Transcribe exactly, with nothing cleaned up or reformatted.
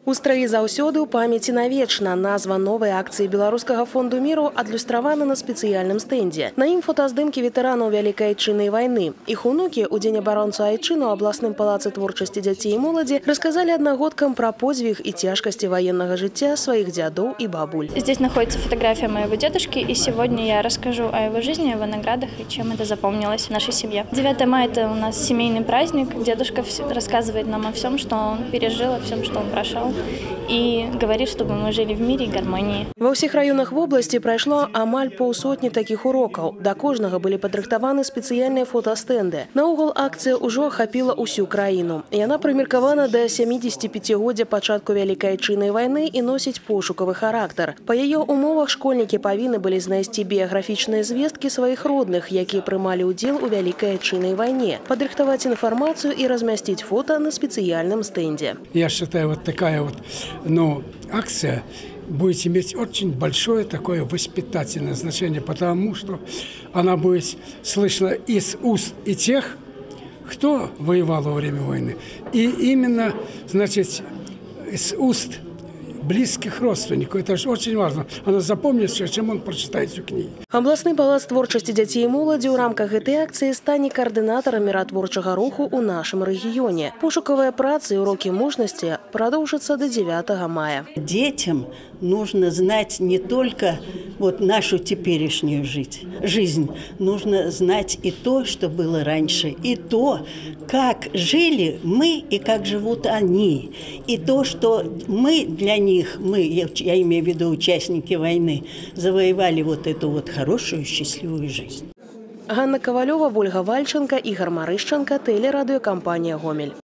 У страі заўсёды ў памяці навечна. Назва новай акцыі Беларускага фонду міру адлюстравана на спецыяльным стэндзе. На ім фотаздымкі ветэранаў Вялікай Айчыннай вайны. Іх унукі ў дзень абаронцу Айчыну ў абласным палацы творчасці дзяцей і моладзі расказалі аднагодкам пра подзвіг і цяжкасці военного жыцця сваіх дзядоў и бабуль. Здесь находится фотография моего дедушки, и сегодня я расскажу о его жизни, о его наградах и чем это запомнилось в нашей семье. девятое мая – это у нас семейный праздник. Дедушка рассказывает нам о всем, что он пережил, о всем, что он прошел. И говорит, чтобы мы жили в мире и гармонии. Во всех районах в области прошло амаль паўсотні таких урокаў. Да кожнага были падрыхтаваны спецыяльныя фотостенды. Наогул акцыя ўжо ахапіла ўсю краіну. Яна прымеркавана да сямідзесяціпяцігоддзя пачатку Вялікай Айчыннай вайны і носіць пошукавы характар. Па яе умовах школьнікі павінны былі знайсці біяграфічныя звесткі сваіх родных, якія прымалі ўдзел у Вялікай Айчыннай вайне, падрыхтаваць інфармацыю і размясціць фота на спецыяльным стенде. Я считаю, вот такая вот, ну, акция будет иметь очень большое такое воспитательное значение, потому что она будет слышна из уст и тех, кто воевал во время войны, и именно, значит, из уст близких родственников. Это же очень важно. Она запомнится, чем он прочитает всю книгу. Абласны палац творчасці дзяцей і моладзі ў рамках гэтай акцыі стане координатаром міратворчага руху ў нашым рэгіёне. Пошуковая праца і урокі мужнасці продолжатся до девятого мая. Детям нужно знать не только вот нашу теперешнюю жизнь, жизнь, нужно знать и то, что было раньше, и то, как жили мы и как живут они, и то, что мы для них, мы, я, я имею в виду участники войны, завоевали вот эту вот хорошую, счастливую жизнь. Ганна Ковалева, Ольга Вальченко, Игорь Марыщенко, телерадиокомпания «Гомель».